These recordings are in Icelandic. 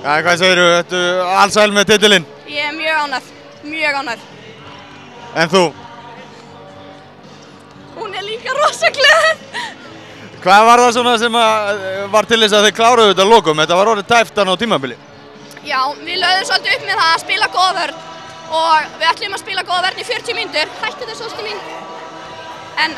Hvað segirðu, ertu alsæl með titilinn? Ég mjög ánægð. En þú? Hún líka rosa glöð. Hvað var það svona sem var til þess að þið kláruðu þetta lokum? Þetta var orðið tæft á tímabili. Já, við lögðum svolítið upp með það að spila góða vörn og við ætlum að spila góða vörn í 40 mínútur. Hætti þessu ástu mín. En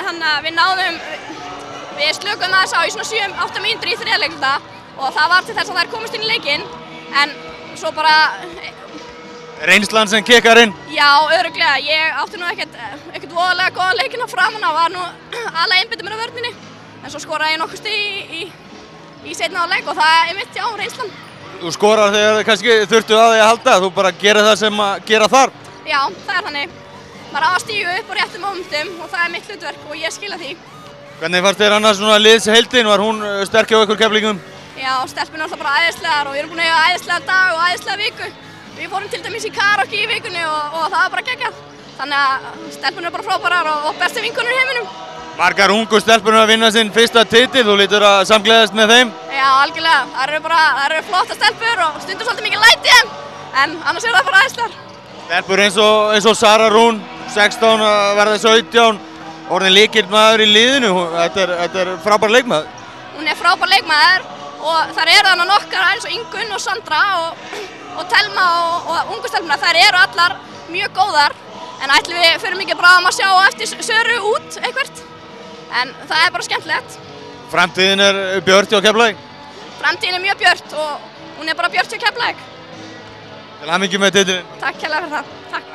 við slökum aðeins á í svona 7-8 mínútur í þriðja og það var til þess að þær komist inn í leikinn. En svo bara... Reynslan sem kikkar inn? Já, örugglega. Ég átti nú ekkert voðalega góða leikinn á framan og var nú aðalega einbeittur mér á vörninni. En svo skoraði ég nokkuð stig í seinna hálfleik og það mitt, já, reynslan. Þú skorar þegar kannski þurftu að því að halda, þú bara gerir það sem að gera þarf? Já, það þannig. Maður á að stígu upp á réttum momentum og það mitt hlutverk og ég skila því. Hvernig fannst þér annars svona liðsheildin? Var hún sterk hjá ykkur Keflvíkingum? Já, stelpurnar alltaf bara æðislegar og við erum búin að eiga æðislega dag og æðislega viku. Við fórum til dæmis í karaoke í vikunni og það var bara geggjað. Þannig að stelpurnar bara frábærar og bestu vinkonur í heiminum. Margar ungu stelpurnar að vinna sinn fyrsta titil, þú lítur að samgleðast með þeim? Já, algjörlega. Það eru flotta stelpur og stundum svolítið mikið læti en annars það bara æðislegar. Stelpur eins og Sara Rún, 16 að verða 17, orðin lykilmaður í liðinu, þetta er frábær leikmaður. Hún er frábær leikmaður og þar eru þannig nokkar eins og Ingunn og Sandra og Telma og ungu stelpurnar, þær eru allar mjög góðar en ætlum við fyrir mikið bráðum að sjá eftir Söru út eitthvert. En það er bara skemmtilegt. Framtíðin er björt hjá Keflavík? Framtíðin er mjög björt og hún er bara björt hjá Keflavík. Til hamingju með titilinn. Takk kærlega fyrir það. Takk.